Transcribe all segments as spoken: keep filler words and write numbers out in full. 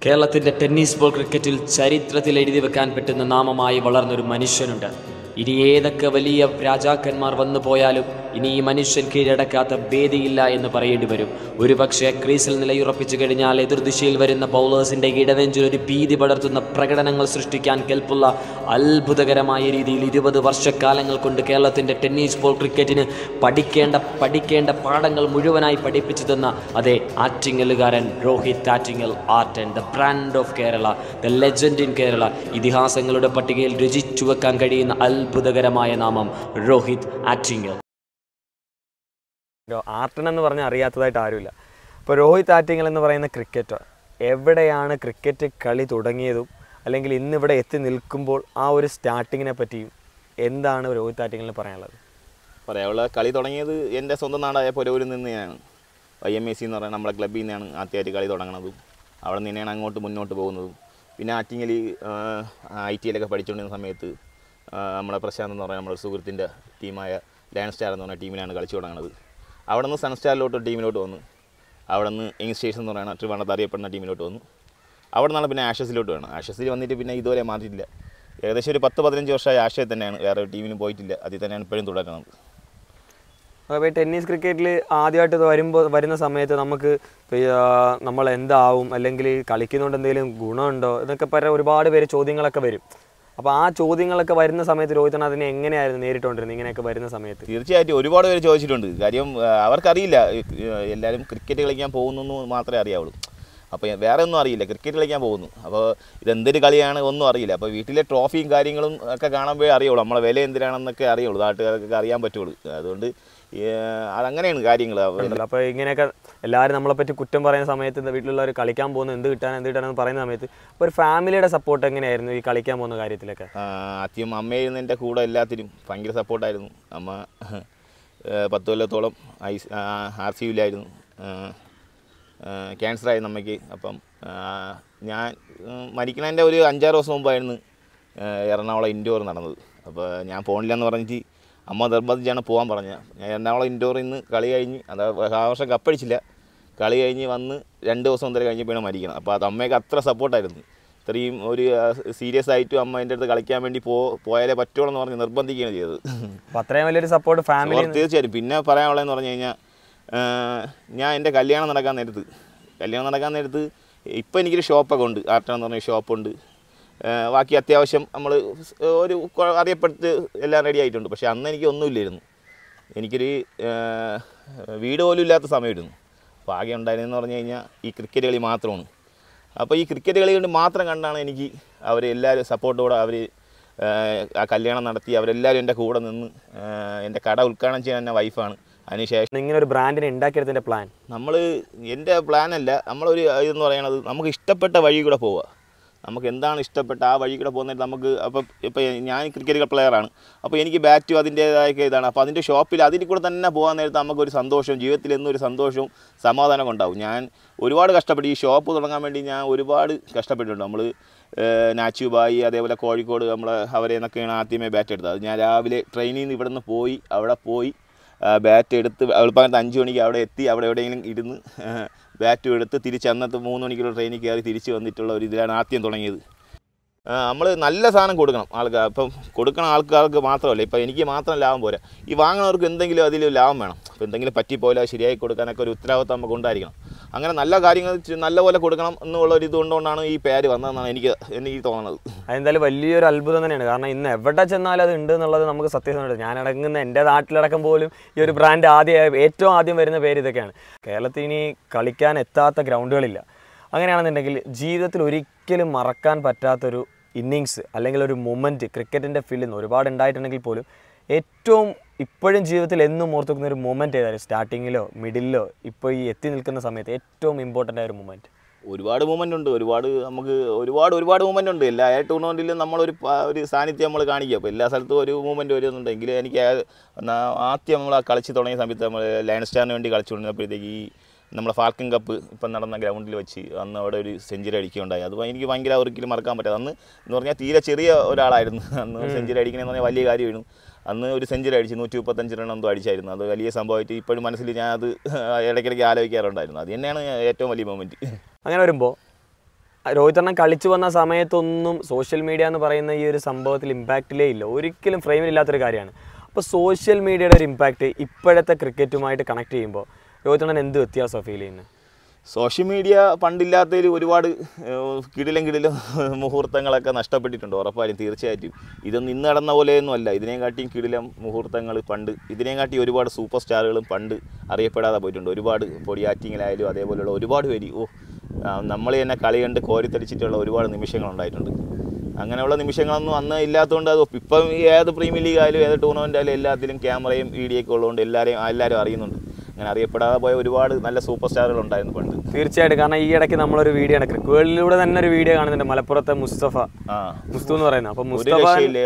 കേരളത്തിൻ്റെ tennis ball ക്രിക്കറ്റിൽ ചരിത്രത്തിൽ എഴുതി വെക്കാൻ പറ്റുന്ന നാമമായി വളർന്നൊരു മനുഷ്യനുണ്ട്. ഇനി ഏതൊക്കെ വലിയ രാജാക്കന്മാർ വന്നു പോയാലും ഇനി ഈ മനുഷ്യൻ കീഴടക്കാത്ത വേദിയില്ല എന്ന് പറയേണ്ടി വരും. ഒരുപക്ഷെ ക്രീസിൽ നിലയുറപ്പിച്ചു കഴിഞ്ഞാൽ എതിർദിശയിൽ വരുന്ന ബൗളേഴ്സിൻ്റെ ഇടനെഞ്ചിൽ ഒരു ഭീതി പടർത്തുന്ന പ്രകടനങ്ങൾ സൃഷ്ടിക്കാൻ കെൽപ്പുള്ള അത്ഭുതകരമായ രീതിയിൽ ഇരുപത് വർഷക്കാലങ്ങൾ കൊണ്ട് കേരളത്തിൻ്റെ ടെന്നീസ് ബോൾ ക്രിക്കറ്റിന് പഠിക്കേണ്ട പഠിക്കേണ്ട പാഠങ്ങൾ മുഴുവനായി പഠിപ്പിച്ചു തന്ന അതേ ആറ്റിങ്ങലുകാരൻ Rohit Attingal, art and the brand of Kerala, the legend in Kerala. ഇതിഹാസങ്ങളുടെ പട്ടികയിൽ രചിച്ചു വെക്കാൻ കഴിയുന്ന അത്ഭുതകരമായ നാമം രോഹിത് ആറ്റിങ്ങൽ. ആർട്ടൻ എന്ന് പറഞ്ഞാൽ അറിയാത്തതായിട്ട് ആരുമില്ല. ഇപ്പോൾ രോഹിത് ആറ്റിങ്ങൽ എന്ന് പറയുന്ന ക്രിക്കറ്റർ എവിടെയാണ് ക്രിക്കറ്റ് കളി തുടങ്ങിയതും അല്ലെങ്കിൽ ഇന്നിവിടെ എത്തി നിൽക്കുമ്പോൾ ആ ഒരു സ്റ്റാർട്ടിങ്ങിനെ പറ്റിയും എന്താണ് രോഹിത് ആറ്റിങ്ങലിന് പറയാനുള്ളത്? പറയാനുള്ള കളി തുടങ്ങിയത് എൻ്റെ സ്വന്തം നാടായ പൊരൂരിൽ നിന്നാണ്. ഐ എം എ സി എന്ന് പറയുന്നത് നമ്മളെ ക്ലബ്ബിൽ നിന്നാണ് ആദ്യമായിട്ട് കളി തുടങ്ങുന്നതും അവിടെ നിന്നാണ് അങ്ങോട്ട് മുന്നോട്ട് പോകുന്നതും. പിന്നെ ആറ്റിങ്ങൽ ഐ ടി എല്ലൊക്കെ പഠിച്ചുകൊണ്ടിരുന്ന സമയത്ത് നമ്മളെ പ്രശാന്ത് എന്ന് പറയുന്ന നമ്മുടെ സുഹൃത്തിൻ്റെ ടീമായ ലയൺ സ്റ്റാർ എന്ന് പറഞ്ഞ ടീമിനാണ് കളിച്ചു തുടങ്ങുന്നത്. അവിടെ നിന്ന് സൺ സ്റ്റാറിലോട്ട് ടീമിലോട്ട് വന്നു. അവിടെ നിന്ന് യങ്സ്റ്റേഴ്സ് എന്ന് പറയുന്ന ട്രിവാൻഡ്രത്ത് അറിയപ്പെടുന്ന ടീമിലോട്ട് വന്നു. അവിടെ നിന്നാണ് പിന്നെ ആഷസിലോട്ട് വേണം. ആഷസിൽ വന്നിട്ട് പിന്നെ ഇതുവരെ മാറിയിട്ടില്ല. ഏകദേശം ഒരു പത്ത് പതിനഞ്ച് വർഷമായി ആഷയിൽ തന്നെയാണ്, വേറെ ടീമിനും പോയിട്ടില്ല. അതിൽ തന്നെയാണ് ഇപ്പോഴും തുടരുന്നത്. അപ്പോൾ ടെന്നീസ് ക്രിക്കറ്റിൽ ആദ്യമായിട്ട് വരുമ്പോൾ വരുന്ന സമയത്ത് നമുക്ക് നമ്മൾ എന്താവും അല്ലെങ്കിൽ കളിക്കുന്നതുകൊണ്ട് എന്തെങ്കിലും ഗുണമുണ്ടോ എന്നൊക്കെ പറയാൻ ഒരുപാട് പേര് ചോദ്യങ്ങളൊക്കെ വരും. അപ്പോൾ ആ ചോദ്യങ്ങളൊക്കെ വരുന്ന സമയത്ത് രോഹിതൻ അതിനെ എങ്ങനെയായിരുന്നു നേരിട്ടുകൊണ്ടിരുന്നത് ഇങ്ങനെയൊക്കെ വരുന്ന സമയത്ത്? തീർച്ചയായിട്ടും ഒരുപാട് പേര് ചോദിച്ചിട്ടുണ്ട്. കാര്യം അവർക്കറിയില്ല, എല്ലാവരും ക്രിക്കറ്റ് കളിക്കാൻ പോകുന്നു മാത്രമേ അറിയാവുള്ളൂ. അപ്പോൾ വേറെ ഒന്നും അറിയില്ല, ക്രിക്കറ്റ് കളിക്കാൻ പോകുന്നു. അപ്പോൾ ഇതെന്തൊരു കളിയാണ് ഒന്നും അറിയില്ല. അപ്പോൾ വീട്ടിലെ ട്രോഫിയും കാര്യങ്ങളും ഒക്കെ കാണുമ്പോഴേ അറിയുള്ളൂ, നമ്മളെ വില എന്തിനാണെന്നൊക്കെ അറിയുള്ളൂ, നാട്ടുകാർക്കൊക്കെ അറിയാൻ പറ്റുള്ളൂ. അതുകൊണ്ട് അതങ്ങനെയാണ് കാര്യങ്ങൾ. അപ്പോൾ ഇങ്ങനെയൊക്കെ എല്ലാവരും നമ്മളെപ്പറ്റി കുറ്റം പറയുന്ന സമയത്ത് വീട്ടിലുള്ളവർ കളിക്കാൻ പോകുന്നത് എന്ത് കിട്ടാൻ എന്ത് കിട്ടാനെന്ന് പറയുന്ന സമയത്ത് ഒരു ഫാമിലിയുടെ സപ്പോർട്ട് എങ്ങനെയായിരുന്നു ഈ കളിക്കാൻ പോകുന്ന കാര്യത്തിലൊക്കെ? ആദ്യം അമ്മയായിരുന്നു എൻ്റെ കൂടെ എല്ലാത്തിനും, ഭയങ്കര സപ്പോർട്ടായിരുന്നു. അമ്മ പത്ത് കൊല്ലത്തോളം ഐ ആർ സി യുവിലായിരുന്നു, ക്യാൻസറായിരുന്നു അമ്മയ്ക്ക്. അപ്പം ഞാൻ മരിക്കണതിൻ്റെ ഒരു അഞ്ചാറ് ദിവസം മുമ്പായിരുന്നു എറണാകുളം ഇൻഡോർ നടന്നത്. അപ്പോൾ ഞാൻ പോണില്ലെന്ന് പറഞ്ഞിട്ട് അമ്മ നിർബന്ധിച്ചാണ് പോകാൻ പറഞ്ഞത്. ഞാൻ എറണാകുളം ഇൻഡോറിൽ നിന്ന് കളി കഴിഞ്ഞ്, അത് ആ വർഷം കപ്പടിച്ചില്ല, കളി കഴിഞ്ഞ് വന്ന് രണ്ട് ദിവസം ഒന്നര കഴിഞ്ഞപ്പോഴാണ് മരിക്കണം. അപ്പോൾ അത് അമ്മയ്ക്ക് അത്ര സപ്പോർട്ടായിരുന്നു. ഇത്രയും ഒരു സീരിയസ് ആയിട്ടും അമ്മ എൻ്റെ അടുത്ത് കളിക്കാൻ വേണ്ടി പോ പോയാലേ പറ്റുള്ളൂ എന്ന് പറഞ്ഞ് നിർബന്ധിക്കുകയാണ് ചെയ്തത്. അപ്പോൾ അത്രയും വലിയൊരു സപ്പോർട്ട് ഫാമിലി. തീർച്ചയായിട്ടും. പിന്നെ പറയാനുള്ളതെന്ന് പറഞ്ഞു കഴിഞ്ഞാൽ, ഞാൻ എൻ്റെ കല്യാണം നടക്കാൻ നേരത്ത് കല്യാണം നടക്കാൻ നേരത്ത് ഇപ്പോൾ എനിക്കൊരു ഷോപ്പൊക്കെ ഉണ്ട്, ആർട്ടാന്ന് പറഞ്ഞ ഷോപ്പുണ്ട്. ബാക്കി അത്യാവശ്യം നമ്മൾ ഒരു അറിയപ്പെട്ട് എല്ലാം റെഡി ആയിട്ടുണ്ട്. പക്ഷേ അന്ന് എനിക്ക് ഒന്നുമില്ലായിരുന്നു, എനിക്കൊരു വീട് പോലും ഇല്ലാത്ത സമയമായിരുന്നു. അപ്പോൾ ആകെ ഉണ്ടായിരുന്നെന്ന് പറഞ്ഞു കഴിഞ്ഞാൽ ഈ ക്രിക്കറ്റ് കളി മാത്രമാണ്. അപ്പോൾ ഈ ക്രിക്കറ്റ് കളി കൊണ്ട് മാത്രം കണ്ടാണ് എനിക്ക് അവർ എല്ലാവരും സപ്പോർട്ടോടെ അവർ ആ കല്യാണം നടത്തി. അവരെല്ലാവരും എൻ്റെ കൂടെ നിന്ന് എൻ്റെ കട ഉദ്ഘാടനം ചെയ്യാൻ എൻ്റെ വൈഫാണ്. അതിനുശേഷം ഇങ്ങനെ ഒരു ബ്രാൻഡിനെ ഉണ്ടാക്കിയെടുത്തതിൻ്റെ പ്ലാൻ നമ്മൾ എൻ്റെ പ്ലാനല്ല, നമ്മളൊരു ഇതെന്ന് പറയണത് നമുക്ക് ഇഷ്ടപ്പെട്ട വഴി കൂടെ പോവുക. നമുക്ക് എന്താണ് ഇഷ്ടപ്പെട്ട ആ വഴി കൂടെ പോകുന്നത് നമുക്ക്. അപ്പം ഇപ്പോൾ ഞാൻ ക്രിക്കറ്റ് പ്ലെയറാണ്, അപ്പോൾ എനിക്ക് ബാറ്റും അതിൻ്റേതായ ഇതാണ്. അപ്പോൾ അതിൻ്റെ ഷോപ്പിൽ അതിൽ കൂടെ തന്നെ പോകാൻ നേരത്ത് നമുക്കൊരു സന്തോഷവും ജീവിതത്തിൽ എന്നൊരു സന്തോഷവും സമാധാനവും ഉണ്ടാവും. ഞാൻ ഒരുപാട് കഷ്ടപ്പെട്ടു, ഈ ഷോപ്പ് തുടങ്ങാൻ വേണ്ടി ഞാൻ ഒരുപാട് കഷ്ടപ്പെട്ടിട്ടുണ്ട്. നമ്മൾ നാച്ചുബായി അതേപോലെ കോഴിക്കോട് നമ്മൾ അവരെ നിന്നൊക്കെയാണ് ആദ്യമേ ബാറ്റ് എടുത്തത്. അത് ഞാൻ രാവിലെ ട്രെയിനിൽ നിന്ന് ഇവിടെ നിന്ന് പോയി അവിടെ പോയി ബാറ്റ് എടുത്ത് എളുപ്പമായിട്ട് അഞ്ച് മണിക്ക് അവിടെ എത്തി, അവിടെ എവിടെയെങ്കിലും ഇരുന്ന് ബാറ്റും എടുത്ത് തിരിച്ച് അന്നത്തെ മൂന്ന് മണിക്കുള്ള ട്രെയിനിൽ കയറി തിരിച്ച് വന്നിട്ടുള്ള ഒരു ഇതിലാണ് ആദ്യം തുടങ്ങിയത്. നമ്മൾ നല്ല സാധനം കൊടുക്കണം ആൾക്കാർ. അപ്പം കൊടുക്കണ ആൾക്കാർക്ക് മാത്രമല്ല, ഇപ്പം എനിക്ക് മാത്രം ലാഭം പോരാ, ഈ വാങ്ങുന്നവർക്ക് എന്തെങ്കിലും അതിൽ ലാഭം വേണം. അപ്പോൾ എന്തെങ്കിലും പറ്റിപ്പോല ശരിയായി കൊടുക്കാനൊക്കെ ഒരു ഉത്തരവാദിത്വം നമുക്ക് ഉണ്ടായിരിക്കണം. അങ്ങനെ നല്ല കാര്യങ്ങൾ നല്ലപോലെ കൊടുക്കണം എന്നുള്ള ഒരു ഇതുകൊണ്ടാണ് ഈ പേര് വന്നതെന്നാണ് എനിക്ക് എനിക്ക് തോന്നുന്നത്. അതെന്തായാലും വലിയൊരു അത്ഭുതം തന്നെയാണ്. കാരണം ഇന്ന് എവിടെ ചെന്നാലും അത് ഉണ്ട് എന്നുള്ളത് നമുക്ക് സത്യസന്ധമാണ്. ഞാൻ അടങ്ങുന്ന എൻ്റെ നാട്ടിലടക്കം പോലും ഈ ഒരു ബ്രാൻഡ് ആദ്യം ഏറ്റവും ആദ്യം വരുന്ന പേര് ഇതൊക്കെയാണ്. കേരളത്തിൽ ഇനി കളിക്കാൻ എത്താത്ത ഗ്രൗണ്ടുകളില്ല. അങ്ങനെയാണെന്നുണ്ടെങ്കിൽ ജീവിതത്തിൽ ഒരിക്കലും മറക്കാൻ പറ്റാത്തൊരു ഇന്നിങ്സ് അല്ലെങ്കിൽ ഒരു മൊമെൻറ്റ് ക്രിക്കറ്റിൻ്റെ ഫീൽഡിൽ നിന്ന് ഒരുപാട് ഉണ്ടായിട്ടുണ്ടെങ്കിൽ പോലും ഏറ്റവും ഇപ്പോഴും ജീവിതത്തിൽ എന്നും ഓർത്ത് വെക്കുന്ന ഒരു മൊമെൻറ്റ് ഏതായാലും സ്റ്റാർട്ടിങ്ങിലോ മിഡിലോ ഇപ്പോൾ ഈ എത്തി നിൽക്കുന്ന സമയത്ത് ഏറ്റവും ഇമ്പോർട്ടൻ്റ് ആയ ഒരു മൊമെൻറ്റ്? ഒരുപാട് മൂവ്മെൻ്റ് ഉണ്ട്, ഒരുപാട് നമുക്ക് ഒരുപാട് ഒരുപാട് മൂവ്മെൻ്റ് ഉണ്ട്. എല്ലാ ടൂർണമെൻറ്റിലും നമ്മളൊരു ഒരു സാന്നിധ്യം നമ്മൾ കാണിക്കുക. അപ്പോൾ എല്ലാ സ്ഥലത്തും ഒരു മൂവ്മെൻറ്റ് വരുന്നുണ്ട്. എങ്കിലും എനിക്ക് ആദ്യം നമ്മൾ കളിച്ച് തുടങ്ങിയ സമയത്ത് നമ്മൾ ലയൺ സ്റ്റാറിന് വേണ്ടി കളിച്ചുകൊണ്ടിരുന്നപ്പോഴത്തേക്ക് ഈ നമ്മളെ ഫാൽക്കൺ കപ്പ് ഇപ്പം നടന്ന ഗ്രൗണ്ടിൽ വെച്ച് അന്ന് അവിടെ ഒരു സെഞ്ചുറി അടിക്കുകയുണ്ടായി. അത് എനിക്ക് ഭയങ്കര ഒരിക്കലും മറക്കാൻ പറ്റാതെ. അന്ന് എന്ന് പറഞ്ഞാൽ തീരെ ചെറിയ ഒരാളായിരുന്നു. അന്ന് സെഞ്ചുറി അടിക്കണമെന്ന് പറഞ്ഞാൽ വലിയ കാര്യമായിരുന്നു. അന്ന് ഒരു സെഞ്ചുറി അടിച്ച് നൂറ്റി മുപ്പത്തഞ്ച് റൺ എന്തോ അടിച്ചായിരുന്നു. അത് വലിയ സംഭവമായിട്ട് ഇപ്പോഴും മനസ്സിൽ ഞാൻ അത് ഇടയ്ക്കിടയ്ക്ക് ആലോചിക്കാറുണ്ടായിരുന്നു. അത് തന്നെയാണ് ഏറ്റവും വലിയ മൊമെൻറ്റ്. അങ്ങനെ വരുമ്പോൾ രോഹിത് അണ്ണൻ കളിച്ചു വന്ന സമയത്തൊന്നും സോഷ്യൽ മീഡിയ എന്ന് പറയുന്ന ഈ ഒരു സംഭവത്തിൽ ഇമ്പാക്റ്റിലേ ഇല്ല, ഒരിക്കലും ഫ്രെയിമിലില്ലാത്തൊരു കാര്യമാണ്. അപ്പോൾ സോഷ്യൽ മീഡിയയുടെ ഒരു ഇമ്പാക്റ്റ് ഇപ്പോഴത്തെ ക്രിക്കറ്റുമായിട്ട് കണക്ട് ചെയ്യുമ്പോൾ രോഹിത് അണ്ണൻ എന്ത് വ്യത്യാസമാണ് ഫീൽ ചെയ്യുന്നത്? സോഷ്യൽ മീഡിയ പണ്ടില്ലാത്തതിൽ ഒരുപാട് കിടിലം കിടിലം മുഹൂർത്തങ്ങളൊക്കെ നഷ്ടപ്പെട്ടിട്ടുണ്ട് ഉറപ്പായും, തീർച്ചയായിട്ടും. ഇതൊന്നും ഇന്ന് നടന്ന പോലെയൊന്നും അല്ല, ഇതിനെക്കാട്ടിയും കിടിലം മുഹൂർത്തങ്ങൾ പണ്ട്, ഇതിനെക്കാട്ടി ഒരുപാട് സൂപ്പർ സ്റ്റാറുകളും പണ്ട് അറിയപ്പെടാതെ പോയിട്ടുണ്ട്. ഒരുപാട് പൊടിയാറ്റിങ്ങിലായാലും അതേപോലെയുള്ള ഒരുപാട് പേര് ഓ നമ്മൾ തന്നെ കളി കണ്ട് കോരിത്തടിച്ചിട്ടുള്ള ഒരുപാട് നിമിഷങ്ങളുണ്ടായിട്ടുണ്ട്. അങ്ങനെയുള്ള നിമിഷങ്ങളൊന്നും അന്ന് ഇല്ലാത്തതുകൊണ്ട് അത് ഇപ്പം ഏത് പ്രീമിയർ ലീഗ് ആയാലും ഏത് ടൂർണമെൻ്റ് ആയാലും എല്ലാത്തിലും ക്യാമറയും വീഡിയോ ഒക്കെ ഉള്ളതുകൊണ്ട് എല്ലാവരെയും എല്ലാവരും അറിയുന്നുണ്ട്. അങ്ങനെ അറിയപ്പെടാതെ പോയ ഒരുപാട് നല്ല സൂപ്പർ സ്റ്റാറുകൾ ഉണ്ടായിരുന്നു പണ്ട്. തീർച്ചയായിട്ടും. കാരണം ഈ ഇടയ്ക്ക് നമ്മളൊരു വീഡിയോ ആണ് ക്രിക്കറ്റ് വേൾഡിലൂടെ തന്നെ ഒരു വീഡിയോ കാണുന്നുണ്ട്, മലപ്പുറത്തെ മുസ്തഫ മുസ്തു എന്ന് പറയുന്നത്. അപ്പൊ മുസ്തഫ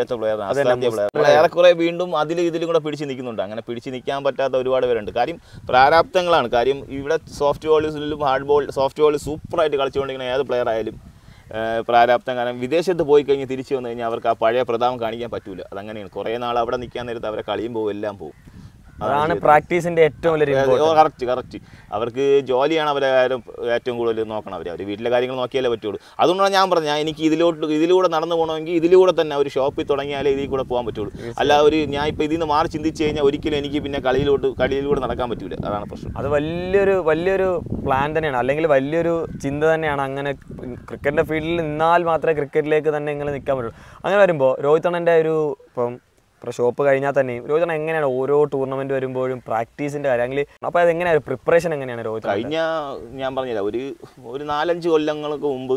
ഏറെക്കുറെ വീണ്ടും അതിലും ഇതിലും കൂടെ പിടിച്ച് നിൽക്കുന്നുണ്ട്. അങ്ങനെ പിടിച്ച് നിൽക്കാൻ പറ്റാത്ത ഒരുപാട് പേരുണ്ട്. കാര്യം പ്രാരാബ്ദങ്ങളാണ്. കാര്യം ഇവിടെ സോഫ്റ്റ് ബോളിലും ഹാർഡ് ബോൾ സോഫ്റ്റ് ബോൾ സൂപ്പറായിട്ട് കളിച്ചുകൊണ്ടിരിക്കുന്ന ഏത് പ്ലെയർ ആയാലും പ്രാരാബ്ദം. കാരണം വിദേശത്ത് പോയി കഴിഞ്ഞ് തിരിച്ചു വന്നു കഴിഞ്ഞാൽ അവർക്ക് ആ പഴയ പ്രതാപം കാണിക്കാൻ പറ്റില്ല. അതങ്ങനെയാണ്. കുറേ നാൾ അവിടെ നിൽക്കാൻ നേരത്ത് അവരെ കളിയും പോകും, എല്ലാം പോകും. അതാണ് പ്രാക്ടീസിന്റെ ഏറ്റവും വലിയ കറക്റ്റ് കറക്റ്റ് അവർക്ക് ജോലിയാണ് അവരെ ഏറ്റവും കൂടുതൽ നോക്കണം. അവർ അവർ വീട്ടിലെ കാര്യങ്ങൾ നോക്കിയാലേ പറ്റുള്ളൂ. അതുകൊണ്ടാണ് ഞാൻ പറഞ്ഞത്, ഞാൻ എനിക്ക് ഇതിലോട്ട് ഇതിലൂടെ നടന്നു പോകണമെങ്കിൽ ഇതിലൂടെ തന്നെ ഒരു ഷോപ്പിൽ തുടങ്ങിയാലേ ഇതിൽ കൂടെ പോകാൻ പറ്റുള്ളൂ. അല്ല ഒരു ഞാൻ ഇപ്പോൾ ഇതിൽ നിന്ന് മാറി ചിന്തിച്ച് കഴിഞ്ഞാൽ ഒരിക്കലും എനിക്ക് പിന്നെ കളിയിലോട്ട് കളിയിലൂടെ നടക്കാൻ പറ്റില്ല. അതാണ് പ്രശ്നം. അത് വലിയൊരു വലിയൊരു പ്ലാൻ തന്നെയാണ്, അല്ലെങ്കിൽ വലിയൊരു ചിന്ത തന്നെയാണ്. അങ്ങനെ ക്രിക്കറ്റിന്റെ ഫീൽഡിൽ നിന്നാൽ മാത്രമേ ക്രിക്കറ്റിലേക്ക് തന്നെ ഇങ്ങനെ നിൽക്കാൻ പറ്റുള്ളൂ. അങ്ങനെ വരുമ്പോൾ രോഹിത് അണ്ണൻ്റെ ഒരു ഇപ്പം ഇപ്പോൾ ഷോപ്പ് കഴിഞ്ഞാൽ തന്നെയും രോഹിത് അണ്ണൻ എങ്ങനെയാണ് ഓരോ ടൂർണമെൻറ്റ് വരുമ്പോഴും പ്രാക്ടീസിൻ്റെ കാര്യം, അല്ലെങ്കിൽ അപ്പോൾ അതെങ്ങനെയാണ് പ്രിപ്പറേഷൻ എങ്ങനെയാണ് രോഹിത്? കഴിഞ്ഞ ഞാൻ പറഞ്ഞില്ല ഒരു ഒരു നാലഞ്ച് കൊല്ലങ്ങൾക്ക് മുമ്പ്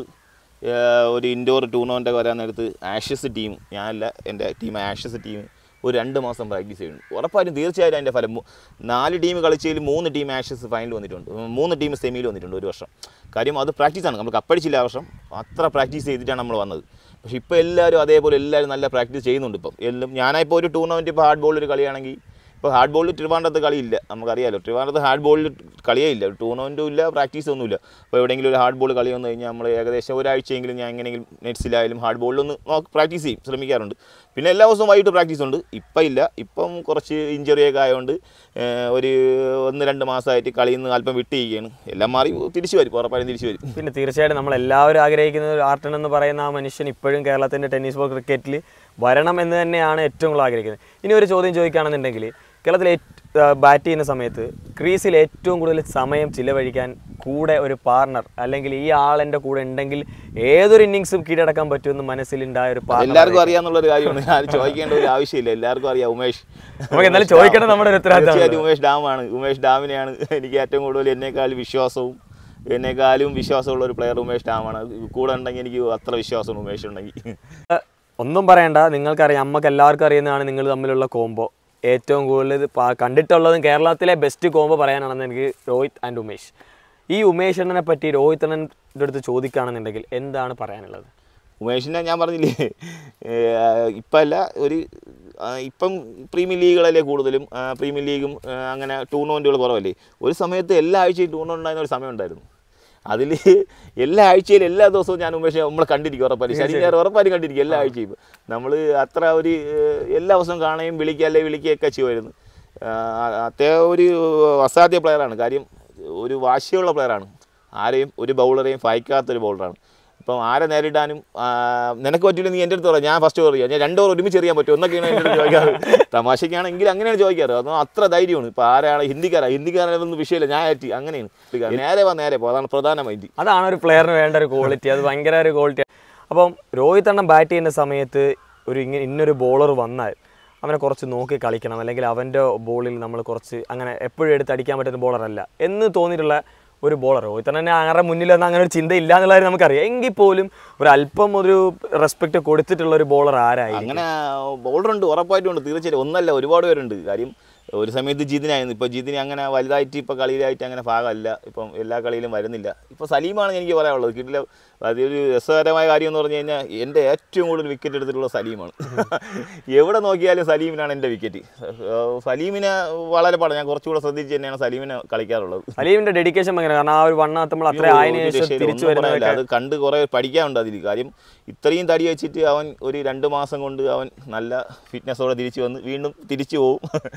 ഒരു ഇൻഡോർ ടൂർണമെൻ്റ് വരാൻ നേരത്ത് ആഷസ് ടീം, ഞാനല്ല എൻ്റെ ടീം ആഷസ് ടീം ഒരു രണ്ട് മാസം പ്രാക്ടീസ് ചെയ്യുന്നുണ്ട്. ഉറപ്പായിട്ടും തീർച്ചയായിട്ടും അതിൻ്റെ ഫലം നാല് ടീം കളിച്ചതിൽ മൂന്ന് ടീം ആഷസ് ഫൈനൽ വന്നിട്ടുണ്ട്, മൂന്ന് ടീം സെമിയിൽ വന്നിട്ടുണ്ട് ഒരു വർഷം. കാര്യം അത് പ്രാക്ടീസാണ്. നമ്മൾ കപ്പടിച്ചില്ല ആ വർഷം, അത്ര പ്രാക്ടീസ് ചെയ്തിട്ടാണ് നമ്മൾ വന്നത്. പക്ഷേ ഇപ്പോൾ എല്ലാവരും അതേപോലെ എല്ലാവരും നല്ല പ്രാക്ടീസ് ചെയ്യുന്നുണ്ട്. ഇപ്പം എല്ലാം ഞാനിപ്പോൾ ഒരു ടൂർണമെൻറ്റ് ഇപ്പോൾ ഹാർഡ് ബോളിൽ ഒരു കളിയാണെങ്കിൽ ഇപ്പോൾ ഹാർഡ് ബോളിൽ ട്രിവാൻഡ്രത്ത് കളിയില്ല, നമുക്കറിയാമല്ലോ. ട്രിവാൻഡ്രത്ത് ഹാർഡ് ബോളിൽ കളിയേ ഇല്ല, ടൂർണമെൻറ്റും ഇല്ല, പ്രാക്ടീസൊന്നുമില്ല. അപ്പോൾ എവിടെയെങ്കിലും ഒരു ഹാർഡ് ബോൾ കളി വന്നു കഴിഞ്ഞാൽ നമ്മൾ ഏകദേശം ഒരാഴ്ചയെങ്കിലും ഞാൻ എങ്ങനെയെങ്കിലും നെറ്റ്സിലായാലും ഹാർഡ് ബോളിലൊന്ന് നോക്കി പ്രാക്ടീസ് ചെയ്യും, ശ്രമിക്കാറുണ്ട്. പിന്നെ എല്ലാ ദിവസവും വൈകിട്ട് പ്രാക്ടീസ് ഉണ്ട്. ഇപ്പം ഇല്ല, ഇപ്പം കുറച്ച് ഇഞ്ചറിയൊക്കെ ആയതുകൊണ്ട് ഒരു ഒന്ന് രണ്ട് മാസമായിട്ട് കളിയിൽ നിന്ന് അല്പം വിട്ടിരിക്കുകയാണ്. എല്ലാം മാറി തിരിച്ചു വരും, ഉറപ്പായും തിരിച്ചു വരും. പിന്നെ തീർച്ചയായിട്ടും നമ്മളെല്ലാവരും ആഗ്രഹിക്കുന്ന ഒരു ആർട്ടൺ എന്ന് പറയുന്ന ആ മനുഷ്യൻ ഇപ്പോഴും കേരളത്തിൻ്റെ ടെന്നീസ് ബോൾ ക്രിക്കറ്റിൽ വരണം എന്ന് തന്നെയാണ് ഏറ്റവും കൂടുതൽ ആഗ്രഹിക്കുന്നത്. ഇനി ഒരു ചോദ്യം ചോദിക്കുകയാണെന്നുണ്ടെങ്കിൽ കേരളത്തിൽ ബാറ്റ് ചെയ്യുന്ന സമയത്ത് ക്രീസിൽ ഏറ്റവും കൂടുതൽ സമയം ചിലവഴിക്കാൻ കൂടെ ഒരു പാർട്ണർ, അല്ലെങ്കിൽ ഈ ആൾ എൻ്റെ കൂടെ ഉണ്ടെങ്കിൽ ഏതൊരു ഇന്നിങ്സും കീഴടക്കാൻ പറ്റുമെന്ന് മനസ്സിലുണ്ടായ ഒരു പാർട്ണർ എല്ലാവർക്കും അറിയാമെന്നുള്ളൊരു കാര്യമാണ്, ഞാൻ ചോദിക്കേണ്ട ഒരു ആവശ്യമില്ല. എല്ലാവർക്കും അറിയാം, ഉമേഷ്. നമുക്ക് എന്നാലും ചോദിക്കേണ്ടത് നമ്മുടെ ഒരു ഉത്തരവാദിത്തമാണ്. ഉമേഷ് ഡാമാണ്. ഉമേഷ് ഡാമിനെയാണ് എനിക്ക് ഏറ്റവും കൂടുതൽ എന്നേക്കാളും വിശ്വാസവും എന്നെക്കാളും വിശ്വാസമുള്ള ഒരു പ്ലെയർ ഉമേഷ് ഡാമാണ്. കൂടെ ഉണ്ടെങ്കിൽ എനിക്ക് അത്ര വിശ്വാസമാണ് ഉമേഷ് ഉണ്ടെങ്കിൽ. ഒന്നും പറയണ്ട, നിങ്ങൾക്കറിയാം, നമുക്ക് എല്ലാവർക്കും അറിയുന്നതാണ് നിങ്ങൾ തമ്മിലുള്ള കോംബോ. ഏറ്റവും കൂടുതൽ കണ്ടിട്ടുള്ളതും കേരളത്തിലെ ബെസ്റ്റ് കോംബോ പറയാനാണെന്ന് എനിക്ക് രോഹിത് ആൻഡ് ഉമേഷ്. ഈ ഉമേഷ് അണ്ണനെ പറ്റി രോഹിത് അണ്ണൻ്റെ അടുത്ത് ചോദിക്കുകയാണെന്നുണ്ടെങ്കിൽ എന്താണ് പറയാനുള്ളത്? ഉമേഷിനെ ഞാൻ പറഞ്ഞില്ലേ, ഇപ്പം അല്ല ഒരു ഇപ്പം പ്രീമിയർ ലീഗുകളല്ലേ കൂടുതലും, പ്രീമിയർ ലീഗും അങ്ങനെ ടൂർണമെൻറ്റുകൾ കുറവല്ലേ. ഒരു സമയത്ത് എല്ലാ ആഴ്ചയും ടൂർണമെൻ്റ് ഉണ്ടായിരുന്ന ഒരു സമയം ഉണ്ടായിരുന്നു. അതിൽ എല്ലാ ആഴ്ചയിലും എല്ലാ ദിവസവും ഞാൻ ഉമേഷ് നമ്മൾ കണ്ടിരിക്കും, ഉറപ്പായും ശരി ഞാൻ ഉറപ്പായും കണ്ടിരിക്കും എല്ലാ ആഴ്ചയും. നമ്മൾ അത്ര ഒരു എല്ലാ ദിവസവും കാണുകയും വിളിക്കുക അല്ലെ വിളിക്കുകയൊക്കെ ചെയ്യുമായിരുന്നു. അദ്ദേഹം ഒരു അസാധ്യ പ്ലെയറാണ്. കാര്യം ഒരു വാശിയുള്ള പ്ലെയറാണ്. ആരെയും ഒരു ബൗളറെയും ഫായിക്കാത്തൊരു ബൗളറാണ്. ഇപ്പം ആരെ നേരിടാനും നിനക്ക് പറ്റില്ല നീ എൻ്റെ അടുത്ത് പറയാം, ഞാൻ ഫസ്റ്റ് ഓവർ ചെയ്യാം, ഞാൻ രണ്ട് ഓവർ ഒരുമിച്ച് എറിയാൻ പറ്റും എന്നൊക്കെയാണ് എൻ്റെ അടുത്ത് ചോദിക്കാറ്. തമാശയ്ക്കാണെങ്കിൽ അങ്ങനെയാണ് ചോദിക്കാറ്. അതോ അത്ര ധൈര്യമാണ്. ഇപ്പോൾ ആരാണ് ഹിന്ദിക്കാരാണ്, ഹിന്ദിക്കാരൊന്നും വിഷയമില്ല, ഞാൻ ആറ്റി അങ്ങനെയാണ്. നേരെ വാ നേരെ പോ, അതാണ് പ്രധാനമായിട്ട്. അതാണ് ഒരു പ്ലെയറിന് വേണ്ട ഒരു ക്വാളിറ്റി, അത് ഭയങ്കര ഒരു ക്വാളിറ്റി. അപ്പം രോഹിത് അണ്ണൻ ബാറ്റ് ചെയ്യുന്ന സമയത്ത് ഒരു ഇങ്ങനെ ഇന്നൊരു ബോളർ വന്നാൽ അവനെ കുറച്ച് നോക്കി കളിക്കണം, അല്ലെങ്കിൽ അവൻ്റെ ബോളിൽ നമ്മൾ കുറച്ച് അങ്ങനെ എപ്പോഴും എടുത്ത് അടിക്കാൻ പറ്റുന്ന ബോളറല്ല എന്ന് തോന്നിയിട്ടുള്ള ഒരു ബോളർ. രോഹിത് തന്നെ ആരുടെ മുന്നിലൊന്നും അങ്ങനെ ഒരു ചിന്ത ഇല്ല എന്നുള്ള കാര്യം നമുക്കറിയാം. എങ്കിൽ പോലും ഒരു അല്പം ഒരു റെസ്പെക്ട് കൊടുത്തിട്ടുള്ള ഒരു ബോളർ ആരായി? അങ്ങനെ ബോളറുണ്ട്, ഉറപ്പായിട്ടും ഉണ്ട്, തീർച്ചയായിട്ടും. ഒന്നല്ല ഒരുപാട് പേരുണ്ട്. കാര്യം ഒരു സമയത്ത് ജിതിനായിരുന്നു. ഇപ്പോൾ ജിതിന് അങ്ങനെ വലുതായിട്ട് ഇപ്പോൾ കളിയിലായിട്ട് അങ്ങനെ ഭാഗമല്ല, ഇപ്പം എല്ലാ കളിയിലും വരുന്നില്ല. ഇപ്പോൾ സലീമാണ് എനിക്ക് പറയാനുള്ളത്. കിട്ടില്ല, അതൊരു രസകരമായ കാര്യം എന്ന് പറഞ്ഞു കഴിഞ്ഞാൽ എൻ്റെ ഏറ്റവും കൂടുതൽ വിക്കറ്റ് എടുത്തിട്ടുള്ള സലീമാണ്. എവിടെ നോക്കിയാലും സലീമിനാണ് എൻ്റെ വിക്കറ്റ്. സലീമിനെ വളരെ പാടാണ്, ഞാൻ കുറച്ചുകൂടെ ശ്രദ്ധിച്ച് തന്നെയാണ് സലീമിനെ കളിക്കാറുള്ളത്. സലീമിൻ്റെ ഡെഡിക്കേഷൻ ഭയങ്കര, കാരണം ആ ഒരു വണ്ണാത്ത് നമ്മൾ അത്ര തിരിച്ചു വരുന്നില്ല, അത് കണ്ട് കുറേ പഠിക്കാനുണ്ട് അതിൽ. കാര്യം ഇത്രയും തടി വെച്ചിട്ട് അവൻ ഒരു രണ്ട് മാസം കൊണ്ട് അവൻ നല്ല ഫിറ്റ്നസ്സോടെ തിരിച്ചു വന്ന് വീണ്ടും തിരിച്ചു പോകും. അതെ,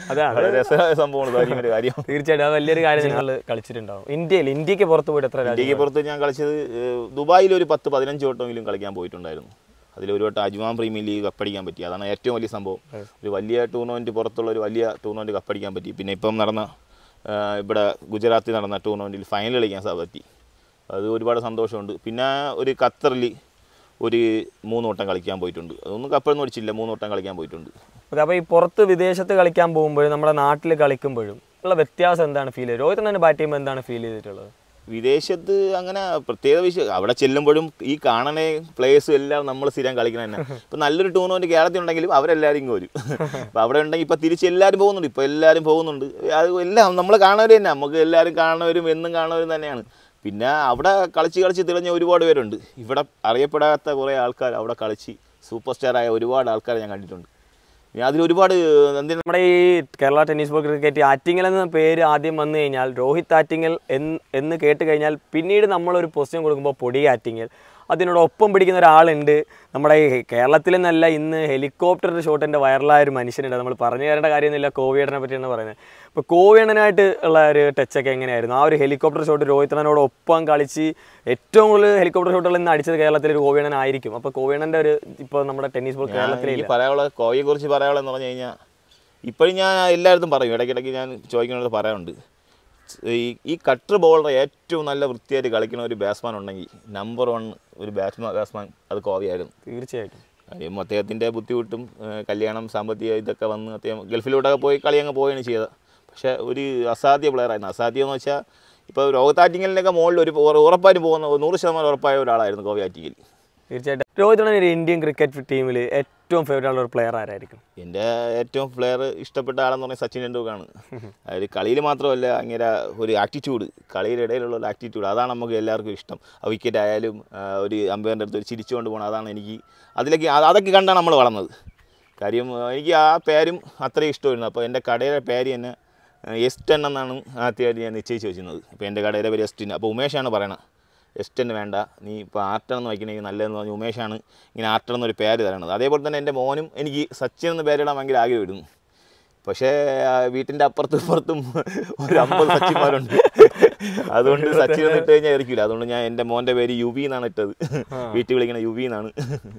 രസമായ സംഭവമാണ് ധോനി ഒരു കാര്യം. തീർച്ചയായിട്ടും അത് വലിയൊരു കാര്യം നിങ്ങൾ കളിച്ചിട്ടുണ്ടാവും. ഇന്ത്യയിൽ ഇന്ത്യക്ക് പുറത്ത് പോയിട്ട് എത്ര രാജ്യം? ഇന്ത്യക്ക് പുറത്ത് ഞാൻ കളിച്ചത് ദുബായിൽ ഒരു പത്ത് പതിനഞ്ച് വട്ടമെങ്കിലും കളിക്കാൻ പോയിട്ടുണ്ടായിരുന്നു. അതിലൊരു വട്ടം അജ്മാൻ പ്രീമിയർ ലീഗ് കപ്പടിക്കാൻ പറ്റി. അതാണ് ഏറ്റവും വലിയ സംഭവം. ഒരു വലിയ ടൂർണമെൻറ്റ് പുറത്തുള്ള ഒരു വലിയ ടൂർണമെൻറ്റ് കപ്പടിക്കാൻ പറ്റി. പിന്നെ ഇപ്പം നടന്ന ഇവിടെ ഗുജറാത്തിൽ നടന്ന ടൂർണമെൻറ്റിൽ ഫൈനൽ കളിക്കാൻ പറ്റി. അത് ഒരുപാട് സന്തോഷമുണ്ട്. പിന്നെ ഒരു ഖത്തറിൽ ഒരു മൂന്ന് വട്ടം കളിക്കാൻ പോയിട്ടുണ്ട്. അതൊന്നും കപ്പൊന്നും അടിച്ചില്ല, മൂന്ന് വട്ടം കളിക്കാൻ പോയിട്ടുണ്ട്. ഓക്കെ, അപ്പോൾ ഈ പുറത്ത് വിദേശത്ത് കളിക്കാൻ പോകുമ്പോഴും നമ്മുടെ നാട്ടിൽ കളിക്കുമ്പോഴും ഉള്ള വ്യത്യാസം എന്താണ് ഫീൽ ചെയ്തത്? രോഹിത് തന്നെ ബാറ്റ് ചെയ്യുമ്പോൾ എന്താണ് ഫീൽ ചെയ്തിട്ടുള്ളത്? വിദേശത്ത് അങ്ങനെ പ്രത്യേക വിഷയം അവിടെ ചെല്ലുമ്പോഴും ഈ കാണണ പ്ലേയേഴ്സും എല്ലാം നമ്മൾ സ്ഥിരം കളിക്കണം തന്നെ. ഇപ്പം നല്ലൊരു ടൂർണമെൻറ്റ് കേരളത്തിൽ ഉണ്ടെങ്കിലും അവരെല്ലാവരും ഇങ്ങ് വരും. അപ്പോൾ അവിടെ ഉണ്ടെങ്കിൽ ഇപ്പോൾ തിരിച്ച് എല്ലാവരും പോകുന്നുണ്ട്. ഇപ്പോൾ എല്ലാവരും പോകുന്നുണ്ട്. അത് എല്ലാം നമ്മൾ കാണുന്നവർ തന്നെ, നമുക്ക് എല്ലാവരും കാണുന്നവരും എന്നും കാണുന്നവരും തന്നെയാണ്. പിന്നെ അവിടെ കളിച്ച് കളിച്ച് തെളിഞ്ഞ ഒരുപാട് പേരുണ്ട്. ഇവിടെ അറിയപ്പെടാത്ത കുറേ ആൾക്കാർ അവിടെ കളിച്ച് സൂപ്പർ സ്റ്റാറായ ഒരുപാട് ആൾക്കാരെ ഞാൻ കണ്ടിട്ടുണ്ട്. അതിലൊരുപാട് നമ്മുടെ ഈ Kerala tennis ball cricket Attingal എന്ന പേര് ആദ്യം വന്നു കഴിഞ്ഞാൽ രോഹിത് ആറ്റിങ്ങൽ എന്ന് എന്ന് കേട്ട് കഴിഞ്ഞാൽ പിന്നീട് നമ്മളൊരു പൊസിഷൻ കൊടുക്കുമ്പോൾ പൊടി ആറ്റിങ്ങൽ അതിനോടൊപ്പം പിടിക്കുന്ന ഒരാളുണ്ട്. നമ്മുടെ ഈ കേരളത്തിൽ നിന്നല്ല, ഇന്ന് ഹെലികോപ്റ്ററിൻ്റെ ഷോട്ടിൻ്റെ വൈറലായ ഒരു മനുഷ്യനുണ്ട്. നമ്മൾ പറഞ്ഞു തരേണ്ട കാര്യമൊന്നുമില്ല, കോവിയേട്ടനെ പറ്റിയാണ് പറയുന്നത്. ഇപ്പോൾ കോവിയേട്ടനായിട്ട് ഉള്ള ഒരു ടച്ചൊക്കെ എങ്ങനെയായിരുന്നു? ആ ഒരു ഹെലികോപ്റ്റർ ഷോട്ട് രോഹിതനോടൊപ്പം കളിച്ച് ഏറ്റവും കൂടുതൽ ഹെലികോപ്റ്റർ ഷോട്ടുകൾ ഇന്ന് അടിച്ചത് കേരളത്തിൽ ഒരു കോവിയേട്ടനായിരിക്കും. അപ്പോൾ കോവിയേട്ടൻ്റെ ഒരു ഇപ്പോൾ നമ്മുടെ ടെന്നീസ് ബോൾ കേരളത്തിൽ പറയാനുള്ള കോവിയെ കുറിച്ച് പറയാനുള്ളതെന്ന് പറഞ്ഞു കഴിഞ്ഞാൽ ഇപ്പോഴും ഞാൻ എല്ലായിടത്തും പറയും, ഇടയ്ക്കിടയ്ക്ക് ഞാൻ ചോദിക്കുന്നത് പറയാറുണ്ട്. ഈ ഈ കട്ടർ ബോളർ ഏറ്റവും നല്ല വൃത്തിയായിട്ട് കളിക്കുന്ന ഒരു ബാറ്റ്സ്മാൻ ഉണ്ടെങ്കിൽ നമ്പർ വൺ ഒരു ബാറ്റ്സ്മാൻ ബാറ്റ്സ്മാൻ അത് കോവിയായിരുന്നു. തീർച്ചയായിട്ടും. കാര്യം അദ്ദേഹത്തിൻ്റെ ബുദ്ധിമുട്ടും കല്യാണം സാമ്പത്തിക ഇതൊക്കെ വന്ന് അദ്ദേഹം ഗൾഫിലോട്ടൊക്കെ പോയി കളി അങ്ങ് പോവുകയാണ് ചെയ്തത്. പക്ഷേ ഒരു അസാധ്യ പ്ലെയറായിരുന്നു. അസാധ്യം എന്ന് വെച്ചാൽ ഇപ്പോൾ രോഹിത് ആറ്റിങ്ങലിൻ്റെയൊക്കെ മുകളിൽ ഒരു ഉറപ്പായിട്ട് പോകുന്ന നൂറ് ശതമാനം ഉറപ്പായ ഒരാളായിരുന്നു കോവി ആറ്റിങ്ങൽ. തീർച്ചയായിട്ടും. രോഹിത് ഒരു ഇന്ത്യൻ ക്രിക്കറ്റ് ടീമിൽ ഏറ്റവും ഫേവറേറ്റ് ഉള്ള ഒരു പ്ലെയർ ആരായിരിക്കും? എൻ്റെ ഏറ്റവും പ്ലെയർ ഇഷ്ടപ്പെട്ട ആളെന്ന് പറഞ്ഞാൽ സച്ചിൻ ടെണ്ടുൽക്കറാണ്. അതായത് കളിയിൽ മാത്രമല്ല, അങ്ങനെ ഒരു ആറ്റിറ്റ്യൂഡ്, കളിയുടെ ഇടയിലുള്ള ഒരു ആറ്റിറ്റ്യൂഡ്, അതാണ് നമുക്ക് എല്ലാവർക്കും ഇഷ്ടം. ആ വിക്കറ്റ് ആയാലും ഒരു അമ്പയറിൻ്റെ അടുത്ത് ഒരു ചിരിച്ചുകൊണ്ട് പോകണം, അതാണ് എനിക്ക് അതിലേക്ക് അതൊക്കെ കണ്ടാണ് നമ്മൾ വളർന്നത്. കാര്യം എനിക്ക് ആ പേരും അത്രയും ഇഷ്ടമായിരുന്നു. അപ്പോൾ എൻ്റെ കടയുടെ പേര് തന്നെ എസ് ടെൻ എന്നാണ് ആദ്യമായിട്ട് ഞാൻ നിശ്ചയിച്ച് വെച്ചിരുന്നത്. അപ്പോൾ എൻ്റെ കടയുടെ പേര് എസ് ടെൻ. അപ്പോൾ ഉമേഷാണ് പറയണത് എസ്റ്റൻ വേണ്ട, നീ ഇപ്പോൾ ആർട്ടെന്ന് വയ്ക്കണമെങ്കിൽ നല്ലതെന്ന് പറഞ്ഞ് ഉമേഷാണ് ഇങ്ങനെ ആർട്ടെന്നൊരു പേര് തരണത്. അതേപോലെ തന്നെ എൻ്റെ മോനും എനിക്ക് സച്ചിൻ എന്ന് പേരിടാൻ ഭയങ്കര ആഗ്രഹമായിരുന്നു. പക്ഷേ വീട്ടിൻ്റെ അപ്പുറത്തും ഇപ്പുറത്തും ഒരു അമ്പത് സച്ചിന്മാരുണ്ട്. അതുകൊണ്ട് സച്ചിൻ എന്ന് ഇട്ട് കഴിഞ്ഞാൽ ഇരിക്കില്ല. അതുകൊണ്ട് ഞാൻ എൻ്റെ മോൻ്റെ പേര് യുവി എന്നാണ് ഇട്ടത്. വീട്ടിൽ വിളിക്കണ യുവി എന്നാണ്.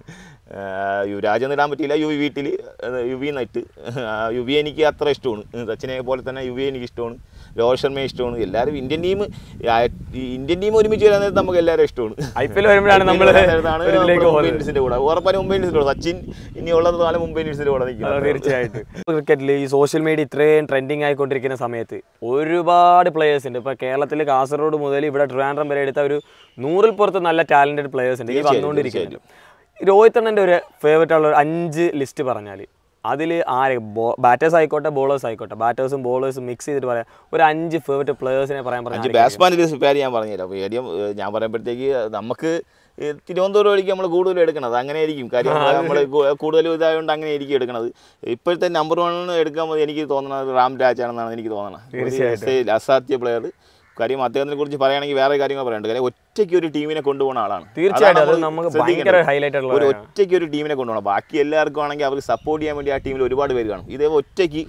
യുവരാജ് എന്ന് ഇടാൻ പറ്റിയില്ല, യുവി വീട്ടിൽ യുവി എന്നിട്ട്. യുവി എനിക്ക് അത്ര ഇഷ്ടമാണ്. സച്ചിനെ പോലെ തന്നെ യുവി എനിക്ക് ഇഷ്ടമാണ്. രോഹിത് ശർമ്മയെ ഇഷ്ടമാണ്. എല്ലാവരും ഇന്ത്യൻ ടീം ഇന്ത്യൻ ടീം ഒരുമിച്ച് വരാൻ നേരത്തെ നമുക്ക് എല്ലാവരും ഇഷ്ടമാണ്. ഐ പി എൽ വരുമ്പോഴാണ് നമ്മൾ മുംബൈ ഇന്ത്യൻസിൻ്റെ കൂടെ ഉറപ്പാനും മുംബൈ ഇന്ത്യൻസിൻ്റെ കൂടെ സച്ചിൻ ഇനി ഉള്ളത് കാലം മുംബൈ ഇന്ത്യൻസിൻ്റെ കൂടെ നിൽക്കുന്നത്. തീർച്ചയായിട്ടും. ക്രിക്കറ്റിൽ ഈ സോഷ്യൽ മീഡിയ ഇത്രയും ട്രെൻഡിങ് ആയിക്കൊണ്ടിരിക്കുന്ന സമയത്ത് ഒരുപാട് പ്ലേയേഴ്സ് ഉണ്ട്. ഇപ്പോൾ കേരളത്തിൽ കാസർഗോഡ് മുതൽ ഇവിടെ ട്രിവാൻഡ്രം വരെ എടുത്ത ഒരു നൂറിൽ പുറത്ത് നല്ല ടാലൻറ്റഡ് പ്ലേയേഴ്സ് ഉണ്ട് ഈ വന്നുകൊണ്ടിരിക്കുന്നത്. രോഹിത് അണ്ണൻ്റെ ഒരു ഫേവറേറ്റ് ഉള്ള ഒരു അഞ്ച് ലിസ്റ്റ് പറഞ്ഞാൽ അതിൽ ആരെ ബാറ്റേഴ്സ് ആയിക്കോട്ടെ ബോളേഴ്സ് ആയിക്കോട്ടെ, ബാറ്റേഴ്സും ബോളേഴ്സും മിക്സ് ചെയ്തിട്ട് പറയാം ഒരു അഞ്ച് ഫേവറേറ്റ് പ്ലേയേഴ്സിനെ പറയാൻ പറഞ്ഞു. ബാറ്റ്സ്മാൻ്റെ പേര് ഞാൻ പറഞ്ഞുതരാം. കാര്യം ഞാൻ പറയുമ്പോഴത്തേക്ക് നമുക്ക് തിരുവനന്തപുരം ഒഴിക്കും നമ്മൾ കൂടുതലും എടുക്കണത് അങ്ങനെ ആയിരിക്കും. കാര്യം നമ്മൾ കൂടുതലും ഇതായതുകൊണ്ട് അങ്ങനെ ആയിരിക്കും എടുക്കണത്. ഇപ്പോഴത്തെ നമ്പർ വൺ എടുക്കാൻ എനിക്ക് തോന്നുന്നത് റാം രാജാണെന്നാണ് എനിക്ക് തോന്നുന്നത്. അസാധ്യ പ്ലെയർ. കാര്യം അദ്ദേഹത്തിനെ കുറിച്ച് പറയുകയാണെങ്കിൽ വേറെ കാര്യങ്ങൾ പറയാനുണ്ട്. കാര്യം ഒറ്റയ്ക്ക് ഒരു ടീമിനെ കൊണ്ടുപോകുന്ന ആളാണ്. തീർച്ചയായിട്ടും. ഒരു ഒറ്റയ്ക്ക് ഒരു ടീമിനെ കൊണ്ടുപോകണം. ബാക്കി എല്ലാവർക്കും ആണെങ്കിൽ അവർക്ക് സപ്പോർട്ട് ചെയ്യാൻ വേണ്ടി ആ ടീമിൽ ഒരുപാട് പേര് കാണും. ഇതേ ഒറ്റയ്ക്ക്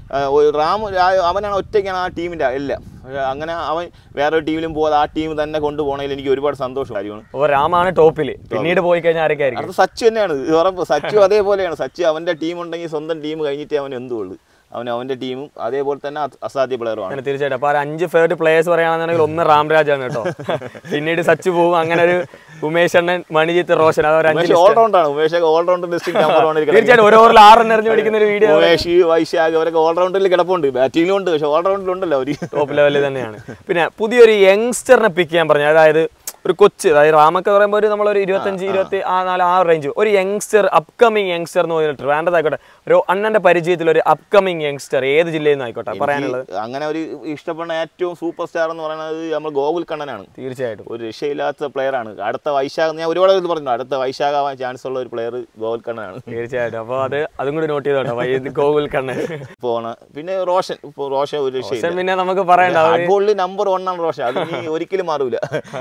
റാം അവനാണ് ഒറ്റയ്ക്കാണ് ആ ടീമിൻ്റെ എല്ലാം. അങ്ങനെ അവൻ വേറൊരു ടീമിലും പോകാതെ ആ ടീം തന്നെ കൊണ്ടുപോകണമെങ്കിൽ എനിക്ക് ഒരുപാട് സന്തോഷം കാര്യമാണ്. റാമാണ് ടോപ്പിൽ, പിന്നീട് പോയി കഴിഞ്ഞാൽ ആരൊക്കെയായിരിക്കും? അത് സച്ചു തന്നെയാണ് ഉറപ്പ്. സച്ചു അതേപോലെയാണ്. സച്ചു അവൻ്റെ ടീം ഉണ്ടെങ്കിൽ സ്വന്തം ടീം കഴിഞ്ഞിട്ടേ അവൻ എന്തുള്ളൂ. അവൻ അവൻ്റെ ടീമും അതേപോലെ തന്നെ അസാധ്യ പ്ലെയറുമാണ്. തീർച്ചയായിട്ടും. അപ്പോൾ ആ അഞ്ച് ഫേവറേറ്റ് പ്ലേയേഴ്സ് പറയുകയാണെന്നുണ്ടെങ്കിൽ ഒന്ന് റാംരാജാണ് കേട്ടോ. പിന്നീട് സച്ചു പോവും. അങ്ങനെ ഒരു ഉമേഷ് അണ്ണൻ, മണിജിത്ത്, റോഷൻ, അതൊരു ഓൾറൗണ്ടാണ്. Umesh allrounder district number one. തീർച്ചയായിട്ടും. ഒരു ഓവറിൽ ആറെണ്ണം എറിഞ്ഞു പിടിക്കുന്ന ഒരു വീഡിയോ. ഉമേഷ്, വൈശാഖ് അവരൊക്കെ ഓൾറൗണ്ടറിൽ കിടപ്പുണ്ട്. ബാറ്റിംഗിലും ഉണ്ട്, പക്ഷേ ഓൾറൗണ്ടിലുണ്ടല്ലോ അവർ ടോപ്പ് ലെവലിൽ തന്നെയാണ്. പിന്നെ പുതിയൊരു യങ്സ്റ്ററിനെ പിക്ക് ചെയ്യാൻ പറഞ്ഞു. അതായത് ഒരു കൊച്ച്, അതായത് റാമൊക്കെ പറയുമ്പോൾ ഒരു നമ്മളൊരു ഇരുപത്തഞ്ച് ഇരുപത്തി ആ നാല് ആ റേഞ്ച് ഒരു യങ്സ്റ്റർ, അപ്കമിങ് യങ്സ്റ്റർ എന്ന് പറഞ്ഞിട്ട് വേണ്ടതായിക്കോട്ടെ ഒരു അണ്ണന്റെ പരിചയത്തിൽ ഒരു അപ്കമിങ് യങ്സ്റ്റർ ഏത് ജില്ലയിൽ നിന്ന് ആയിക്കോട്ടെ പറയാനുള്ളത്? അങ്ങനെ ഒരു ഇഷ്ടപ്പെടുന്ന ഏറ്റവും സൂപ്പർ സ്റ്റാർ എന്ന് പറയുന്നത് നമ്മൾ ഗോകുൽ കണ്ണനാണ്. തീർച്ചയായിട്ടും. ഒരു രക്ഷയില്ലാത്ത പ്ലെയറാണ്. അടുത്ത വൈശാഖ് ഞാൻ ഒരുപാട് ഇത് പറഞ്ഞു, അടുത്ത വൈശാഖ് ആവാൻ ചാൻസ് ഉള്ള ഒരു പ്ലെയർ ഗോകുൽ കണ്ണനാണ്. തീർച്ചയായിട്ടും. അപ്പോൾ അത് അതും കൂടി നോട്ട് ചെയ്തോട്ടോ, ഗോകുൽ കണ്ണൻ. പോണ പിന്നെ റോഷൻ. റോഷൻ ഒരു രക്ഷയില്ല. പിന്നെ നമുക്ക് പറയണ്ട, ഫുട്ബോളിൽ നമ്പർ വൺ ആണ് റോഷൻ. അത് ഒരിക്കലും മാറൂല. കേരളത്തിൽ